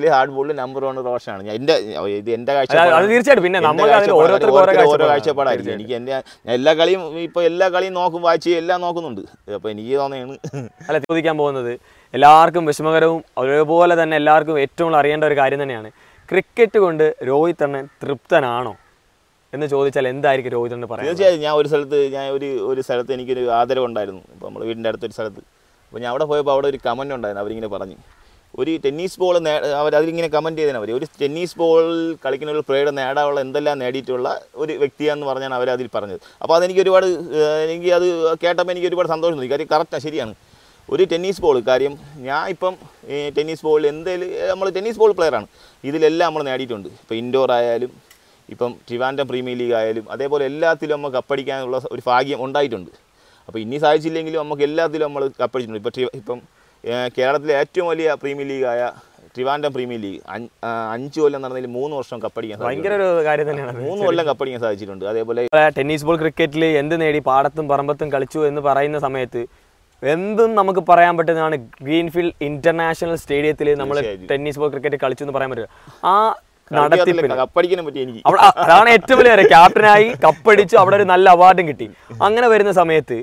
ഹാർഡ് ബോളിൽ നമ്പർ വൺ റോഷനാണ്. ഞാൻ എൻ്റെ ഇത് എൻ്റെ അത് തീർച്ചയായിട്ടും പിന്നെ നമ്മൾ ഓരോ കാഴ്ചപ്പാടായിരിക്കും എനിക്ക്. എൻ്റെ ഞാൻ എല്ലാ കളിയും ഇപ്പോൾ എല്ലാ കളിയും നോക്കും, വാച്ച് ചെയ്യും, എല്ലാം നോക്കുന്നുണ്ട്. അപ്പോൾ എനിക്ക് തോന്നുകയാണ് അല്ല ചോദിക്കാൻ പോകുന്നത് എല്ലാവർക്കും വിഷമകരവും അതേപോലെ തന്നെ എല്ലാവർക്കും ഏറ്റവും കൂടുതൽ അറിയേണ്ട ഒരു കാര്യം തന്നെയാണ്. ക്രിക്കറ്റ് കൊണ്ട് രോഹിത് അണ്ണൻ തൃപ്തനാണോ എന്ന് ചോദിച്ചാൽ എന്തായിരിക്കും രോഹിത് അണ്ണൻ പറയുന്നത്? തീർച്ചയായും ഞാൻ ഒരു സ്ഥലത്ത് ഞാൻ ഒരു ഒരു സ്ഥലത്ത് എനിക്കൊരു ആദരവുണ്ടായിരുന്നു. ഇപ്പോൾ നമ്മൾ വീടിൻ്റെ അടുത്തൊരു സ്ഥലത്ത്, അപ്പോൾ ഞാൻ അവിടെ പോയപ്പോൾ അവിടെ ഒരു കമൻ്റ് ഉണ്ടായിരുന്നു. അവരിങ്ങനെ പറഞ്ഞു, ഒരു ടെന്നീസ് ബോൾ നേ അവർ അതിലിങ്ങനെ കമൻറ്റ് ചെയ്തതിന് അവർ ഒരു ടെന്നീസ് ബോൾ കളിക്കുന്ന ഒരു പ്ലേയുടെ നേടാനുള്ള എന്തെല്ലാം നേടിയിട്ടുള്ള ഒരു വ്യക്തിയാണെന്ന് പറഞ്ഞാണ് അവരതിൽ പറഞ്ഞത്. അപ്പോൾ അതെനിക്ക് ഒരുപാട് എനിക്ക് അത് കേട്ടപ്പോൾ എനിക്ക് ഒരുപാട് സന്തോഷം തോന്നി. കാര്യം കറക്റ്റാണ്, ശരിയാണ്. ഒരു ടെന്നീസ് ബോൾ കാര്യം ഞാൻ ഇപ്പം ടെന്നീസ് ബോളിൽ എന്തെങ്കിലും നമ്മൾ ടെന്നീസ് ബോൾ പ്ലെയറാണ്, ഇതിലെല്ലാം നമ്മൾ നേടിയിട്ടുണ്ട്. ഇപ്പോൾ ഇൻഡോർ ആയാലും ഇപ്പം ട്രിവാൻഡ്രം പ്രീമിയർ ലീഗ് ആയാലും അതേപോലെ എല്ലാത്തിലും നമുക്ക് കപ്പടിക്കാനുള്ള ഒരു ഭാഗ്യം ഉണ്ടായിട്ടുണ്ട്. അപ്പോൾ ഇനി സാധിച്ചില്ലെങ്കിലും നമുക്ക് എല്ലാത്തിലും നമ്മൾ കപ്പടിച്ചിട്ടുണ്ട്. ഇപ്പോൾ ഇപ്പം കേരളത്തിലെ ഏറ്റവും വലിയ പ്രീമിയർ ലീഗായ ട്രിവാൻഡ്രം പ്രീമിയർ ലീഗ് അഞ്ച് കൊല്ലം നടന്നതിൽ മൂന്ന് വർഷം കപ്പടിക്കാൻ ഭയങ്കര ഒരു കാര്യം തന്നെയാണ്. മൂന്ന് കൊല്ലം കപ്പടിക്കാൻ സാധിച്ചിട്ടുണ്ട്. അതേപോലെ ടെന്നീസ് ബോൾ ക്രിക്കറ്റിൽ എന്ത് നേടി പാടത്തും പറമ്പത്തും കളിച്ചു എന്ന് പറയുന്ന സമയത്ത് എന്തും നമുക്ക് പറയാൻ പറ്റുന്നതാണ്. ഗ്രീൻഫീൽഡ് ഇന്റർനാഷണൽ സ്റ്റേഡിയത്തിൽ നമ്മൾ ടെന്നീസ് ബോൾ ക്രിക്കറ്റ് കളിച്ചു എന്ന് പറയാൻ പറ്റുക. ആ കപ്പടിക്കാനും പറ്റി എനിക്ക്. അതാണ് ഏറ്റവും വലിയ കാര്യം. ക്യാപ്റ്റനായി കപ്പടിച്ചു, അവിടെ ഒരു നല്ല അവാർഡും കിട്ടി. അങ്ങനെ വരുന്ന സമയത്ത്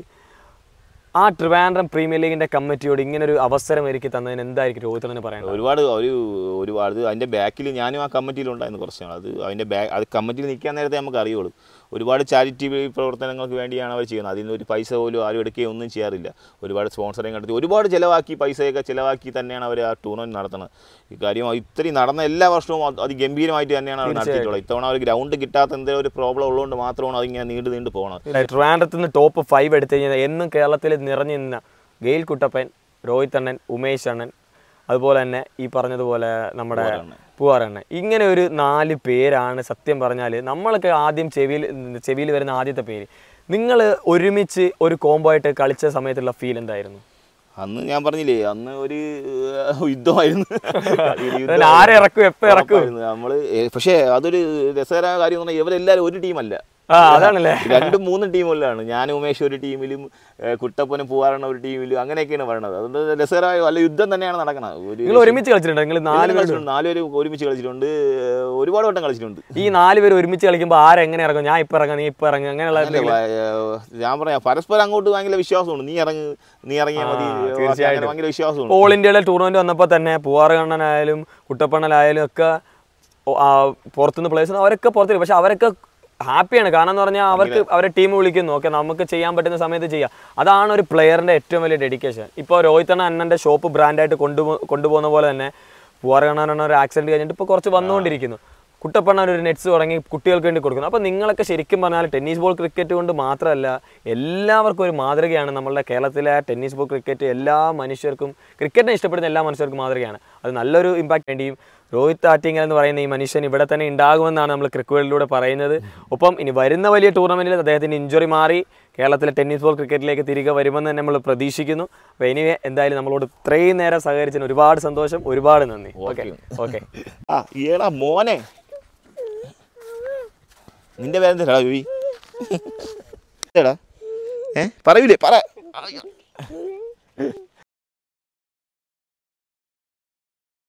ആ ട്രിവാൻഡ്രം പ്രീമിയർ ലീഗിന്റെ കമ്മിറ്റിയോട് ഇങ്ങനെ ഒരു അവസരം ഒരുക്കി തന്നതിന് എന്തായിരിക്കും രോഹിത് അണ്ണന് പറയുന്നത്? ഒരുപാട് ഒരു ഒരുപാട് അതിൻ്റെ ബാക്കിൽ ഞാനും ആ കമ്മിറ്റിയിലുണ്ടായിരുന്നു കുറച്ച് നാൾ. അത് അതിൻ്റെ ബാക്ക് അത് കമ്മിറ്റിയിൽ നിൽക്കാൻ നേരത്തെ നമുക്ക് അറിയുള്ളൂ. ഒരുപാട് ചാരിറ്റി പ്രവർത്തനങ്ങൾക്ക് വേണ്ടിയാണ് അവർ ചെയ്യുന്നത്. അതിൽ നിന്ന് ഒരു പൈസ പോലും ആരും എടുക്കുകയോ ഒന്നും ചെയ്യാറില്ല. ഒരുപാട് സ്പോൺസറിങ് നടത്തി ഒരുപാട് ചിലവാക്കി പൈസയൊക്കെ ചിലവാക്കി തന്നെയാണ് അവർ ആ ടൂർണമെൻറ്റ് നടത്തുന്നത്. ഈ കാര്യം ഇത്രയും നടന്ന എല്ലാ വർഷവും അതിഗംഭീരമായിട്ട് തന്നെയാണ് അവർ നടത്തിയിട്ടുള്ളത്. ഇത്തവണ ഒരു ഗ്രൗണ്ട് കിട്ടാത്ത എന്തെങ്കിലും ഒരു പ്രോബ്ലം ഉള്ളതുകൊണ്ട് മാത്രമാണ് അതിങ്ങനെ നീണ്ടു നീണ്ടു പോകുന്നത്. ട്രിവാൻഡ്രത്ത് നിന്ന് ടോപ്പ് ഫൈവ് എടുത്തു കഴിഞ്ഞാൽ എന്നും കേരളത്തിൽ നിറഞ്ഞു നിന്ന ഗെയിൽ കുട്ടപ്പൻ, രോഹിത് അണ്ണൻ, ഉമേഷ് അണ്ണൻ, അതുപോലെ തന്നെ ഈ പറഞ്ഞതുപോലെ നമ്മുടെ പൂവാറണ്ണൻ, ഇങ്ങനെ ഒരു നാല് പേരാണ് സത്യം പറഞ്ഞാൽ നമ്മളൊക്കെ ആദ്യം ചെവിയിൽ ചെവിയിൽ വരുന്ന ആദ്യത്തെ പേര്. നിങ്ങൾ ഒരുമിച്ച് ഒരു കോംബോ ആയിട്ട് കളിച്ച സമയത്തുള്ള ഫീൽ എന്തായിരുന്നു? അന്ന് ഞാൻ പറഞ്ഞില്ലേ, അന്ന് ഒരു യുദ്ധമായിരുന്നു. ആരെ ഇറക്കും എപ്പോൾ ഇറക്കും നമ്മള്. പക്ഷേ അതൊരു രസകരമായ കാര്യം എന്ന് പറഞ്ഞാൽ ഇവരെല്ലാവരും ഒരു ടീമല്ല, അതാണല്ലേ രണ്ടും മൂന്നും ടീമുകളിലാണ്. ഞാൻ ഉമേഷ് ഒരു ടീമിലും കുട്ടപ്പനും പൂവാറണ്ണ ഒരു ടീമിലും അങ്ങനെയൊക്കെയാണ് പറയുന്നത്. അതുകൊണ്ട് രസകരമായ വല്ല യുദ്ധം തന്നെയാണ് നടക്കുന്നത്. നിങ്ങൾ ഒരുമിച്ച് കളിച്ചിട്ടുണ്ട്? നിങ്ങൾ നാല് കളിച്ചിട്ടുണ്ട്, നാലുപേര് ഒരുമിച്ച് കളിച്ചിട്ടുണ്ട്, ഒരുപാട് വട്ടം കളിച്ചിട്ടുണ്ട്. ഈ നാല് പേര് ഒരുമിച്ച് കളിക്കുമ്പോൾ ആരെങ്ങനെ ഇറങ്ങും? ഞാൻ ഇപ്പം ഇറങ്ങാം, നീ ഇപ്പം ഇറങ്ങും, അങ്ങനെയുള്ള ഞാൻ പറയാം പരസ്പരം അങ്ങോട്ട് ഭയങ്കര വിശ്വാസമുണ്ട്. നീ ഇറങ്ങ് നീ ഇറങ്ങിയാൽ മതി, തീർച്ചയായിട്ടും ഭയങ്കര വിശ്വാസമുണ്ട്. ഓൾ ഇന്ത്യയിലെ ടൂർണമെന്റ് വന്നപ്പോൾ തന്നെ പൂവാറുകണ്ണനായാലും കുട്ടപ്പണ്ണനായാലും ഒക്കെ പുറത്തുനിന്ന് പ്ലേയേഴ്സ് അവരൊക്കെ പുറത്തേക്ക്, പക്ഷെ അവരൊക്കെ ഹാപ്പിയാണ്. കാരണം എന്ന് പറഞ്ഞാൽ അവർക്ക് അവരെ ടീം വിളിക്കുന്നു, ഓക്കെ നമുക്ക് ചെയ്യാൻ പറ്റുന്ന സമയത്ത് ചെയ്യാം. അതാണ് ഒരു പ്ലെയറിൻ്റെ ഏറ്റവും വലിയ ഡെഡിക്കേഷൻ. ഇപ്പോൾ രോഹിത് അണ്ണൻ അണ്ണൻ്റെ ഷോപ്പ് ബ്രാൻഡായിട്ട് കൊണ്ടുപോ കൊണ്ടുപോകുന്ന പോലെ തന്നെ പൂവാറുകണ്ണൻ ഒരു ആക്സിഡൻറ്റ് കഴിഞ്ഞിട്ട് ഇപ്പോൾ കുറച്ച് വന്നുകൊണ്ടിരിക്കുന്നു. കുട്ടപ്പണ്ണൻ ഒരു നെറ്റ്സ് തുടങ്ങി കുട്ടികൾക്ക് വേണ്ടി കൊടുക്കുന്നു. അപ്പോൾ നിങ്ങളൊക്കെ ശരിക്കും പറഞ്ഞാൽ ടെന്നീസ് ബോൾ ക്രിക്കറ്റ് കൊണ്ട് മാത്രമല്ല എല്ലാവർക്കും ഒരു മാതൃകയാണ്. നമ്മളുടെ കേരളത്തിലെ ടെന്നീസ് ബോൾ ക്രിക്കറ്റ് എല്ലാ മനുഷ്യർക്കും, ക്രിക്കറ്റിനെ ഇഷ്ടപ്പെടുന്ന എല്ലാ മനുഷ്യർക്കും മാതൃകയാണ്. അത് നല്ലൊരു ഇമ്പാക്റ്റ് വേണ്ടിയും രോഹിത് ആറ്റിങ്ങൽ എന്ന് പറയുന്ന ഈ മനുഷ്യൻ ഇവിടെ തന്നെ ഉണ്ടാകുമെന്നാണ് നമ്മൾ ക്രിക്ക് വേൾഡിലൂടെ പറയുന്നത്. ഒപ്പം ഇനി വരുന്ന വലിയ ടൂർണമെൻറ്റിൽ അദ്ദേഹത്തിൻ്റെ ഇഞ്ചുറി മാറി കേരളത്തിലെ ടെന്നീസ് ബോൾ ക്രിക്കറ്റിലേക്ക് തിരികെ വരുമെന്ന് തന്നെ നമ്മൾ പ്രതീക്ഷിക്കുന്നു. അപ്പോൾ ഇനി എന്തായാലും നമ്മളോട് ഇത്രയും നേരം സഹകരിച്ചതിന് ഒരുപാട് സന്തോഷം, ഒരുപാട് നന്ദി. ഓക്കെ ഓക്കെ ആ ഏടാ മോനെ, നിന്റെ പേരെന്താ യോവി? ഏടാ ഏ പറയൂലേ പറ.